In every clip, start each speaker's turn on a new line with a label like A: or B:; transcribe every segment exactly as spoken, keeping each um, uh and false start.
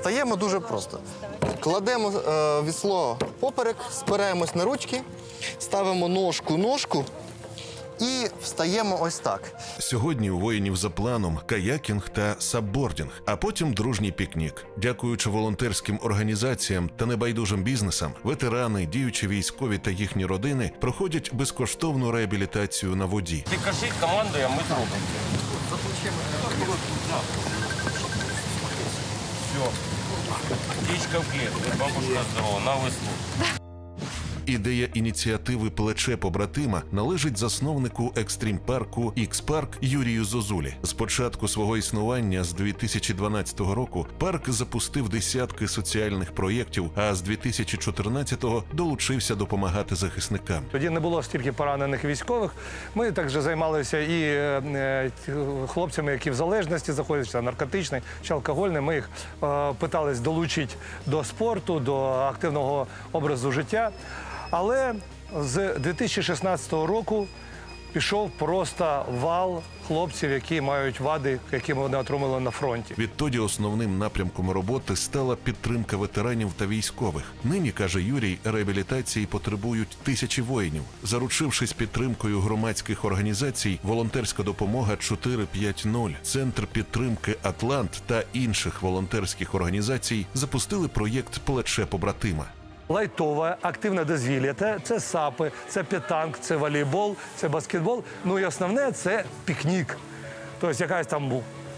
A: Встаємо дуже просто. Кладемо е, вісло поперек, спираємось на ручки, ставимо ножку-ножку і встаємо ось так.
B: Сьогодні у воїнів за планом каякінг та саббордінг, а потім дружній пікнік. Дякуючи волонтерським організаціям та небайдужим бізнесам, ветерани, діючі військові та їхні родини проходять безкоштовну реабілітацію на воді.
C: Ти кажи команду, а ми зробимо. Все. Птичка в клетці, бабушка здорова, на веслу.
B: Ідея ініціативи «Плече побратима» належить засновнику екстрім-парку «Ікс-парк» Юрію Зозулі. З початку свого існування, з дві тисячі дванадцятого року, парк запустив десятки соціальних проєктів, а з дві тисячі чотирнадцятого долучився допомагати захисникам.
D: Тоді не було стільки поранених військових. Ми також займалися і е, хлопцями, які в залежності знаходяться, наркотичний чи алкогольний. Ми їх е, питались долучити до спорту, до активного образу життя. Але з дві тисячі шістнадцятого року пішов просто вал хлопців, які мають вади, які вони отримали на фронті.
B: Відтоді основним напрямком роботи стала підтримка ветеранів та військових. Нині, каже Юрій, реабілітації потребують тисячі воїнів. Заручившись підтримкою громадських організацій, волонтерська допомога чотири п'ять нуль, Центр підтримки «Атлант» та інших волонтерських організацій запустили проєкт «Плече побратима».
D: Лайтове, активне дозвілля – це сапи, це п'ятанг, це волейбол, це баскетбол. Ну і основне – це пікнік. Тобто якась там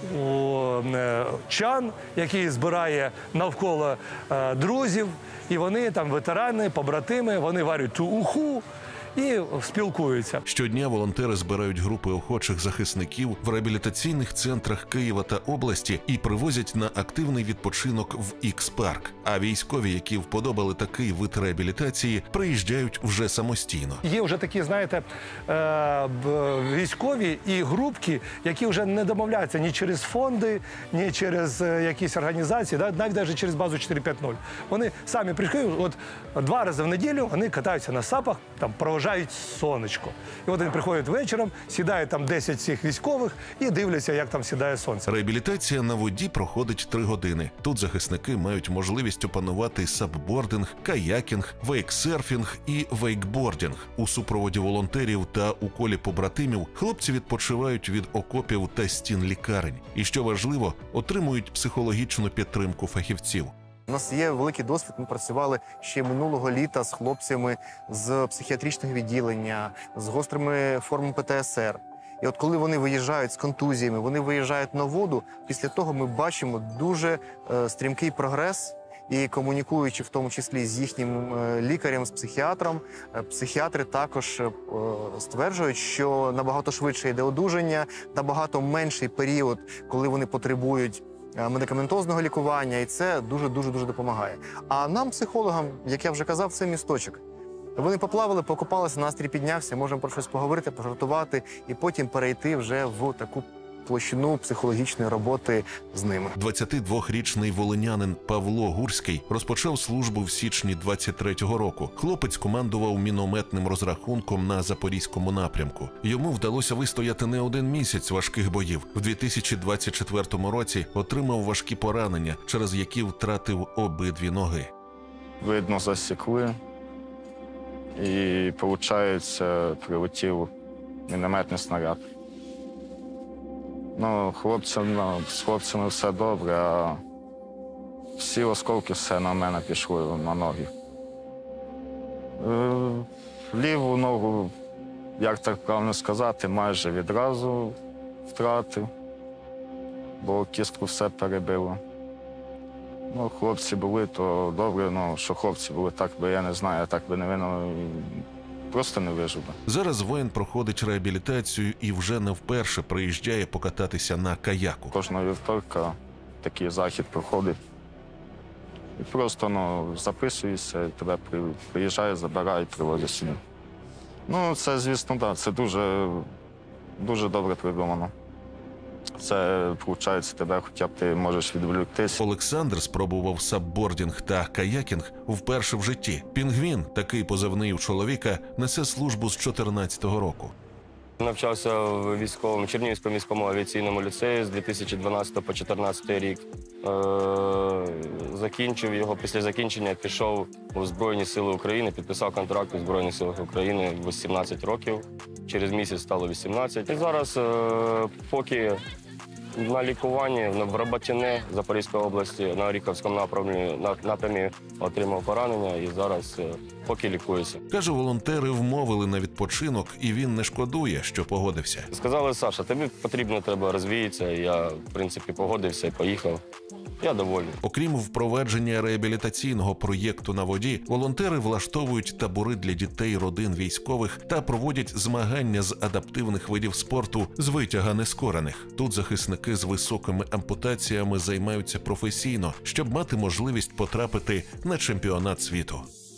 D: чан, який збирає навколо е, друзів, і вони там ветерани, побратими, вони варять ту уху і спілкуються.
B: Щодня волонтери збирають групи охочих захисників в реабілітаційних центрах Києва та області і привозять на активний відпочинок в Ікс-парк. А військові, які вподобали такий вид реабілітації, приїжджають вже самостійно.
D: Є вже такі, знаєте, військові і групки, які вже не домовляються ні через фонди, ні через якісь організації, навіть навіть через базу чотири п'ять нуль. Вони самі приходять, от два рази в неділю вони катаються на сапах, там провожають сонечко. І от вони приходять вечором, сідає там десять цих військових і дивляться, як там сідає сонце.
B: Реабілітація на воді проходить три години. Тут захисники мають можливість опанувати саббординг, каякінг, вейксерфінг і вейкбордінг. У супроводі волонтерів та у колі побратимів хлопці відпочивають від окопів та стін лікарень. І, що важливо, отримують психологічну підтримку фахівців.
A: У нас є великий досвід, ми працювали ще минулого літа з хлопцями з психіатричного відділення, з гострими формами Пе Те Ес Ер. І от коли вони виїжджають з контузіями, вони виїжджають на воду, після того ми бачимо дуже е, стрімкий прогрес. І комунікуючи в тому числі з їхнім е, лікарем, з психіатром, е, психіатри також е, стверджують, що набагато швидше йде одужання, набагато менший період, коли вони потребують медикаментозного лікування, і це дуже-дуже-дуже допомагає. А нам, психологам, як я вже казав, це місточок. Вони поплавали, покупалися, настрій піднявся, можемо про щось поговорити, пожартувати і потім перейти вже в таку площину психологічної роботи з ними.
B: двадцятидвохрічний волинянин Павло Гурський розпочав службу в січні двадцять третього року. Хлопець командував мінометним розрахунком на Запорізькому напрямку. Йому вдалося вистояти не один місяць важких боїв. В дві тисячі двадцять четвертому році отримав важкі поранення, через які втратив обидві ноги.
E: Видно, засікли. І, виходить, прилетів мінометний снаряд. Ну, хлопцям, ну, з хлопцями все добре, а всі осколки все на мене пішли, на ноги. Е, ліву ногу, як так правильно сказати, майже відразу втратив, бо кістку все перебило. Ну, хлопці були, то добре, ну, що хлопці були, так би, я не знаю, так би, невинно, просто не вижив би.
B: Зараз воїн проходить реабілітацію і вже не вперше приїжджає покататися на каяку.
E: Кожного вівторка такий захід проходить. І просто, ну, записуєшся, тебе приїжджають, забирають, привозять сюди. Ну, це, звісно, так, це дуже, дуже добре придумано. Це, виходить, тебе хоча б ти можеш відволіктись.
B: Олександр спробував саббордінг та каякінг вперше в житті. Пінгвін, такий позивний у чоловіка, несе службу з чотирнадцятого року.
C: Навчався в військовому Чернігівському міському авіаційному ліцеї з дві тисячі дванадцятого по дві тисячі чотирнадцятий рік. Е, закінчив його, після закінчення пішов у Збройні Сили України, підписав контракт у Збройних Силах України в сімнадцять років. Через місяць стало вісімнадцять. І зараз, е, поки на лікуванні в Роботине Запорізької області, на Оріхівському напрямі, на, напрямі отримав поранення і зараз е, поки лікуюся.
B: Каже, волонтери вмовили на відпочинок, і він не шкодує, що погодився.
C: Сказали, Саша, тобі потрібно, треба розвіятися. Я, в принципі, погодився і поїхав. Я довольний.
B: Окрім впровадження реабілітаційного проєкту на воді, волонтери влаштовують табори для дітей родин військових та проводять змагання з адаптивних видів спорту з витяга нескорених. Тут захисники з високими ампутаціями займаються професійно, щоб мати можливість потрапити на чемпіонат світу.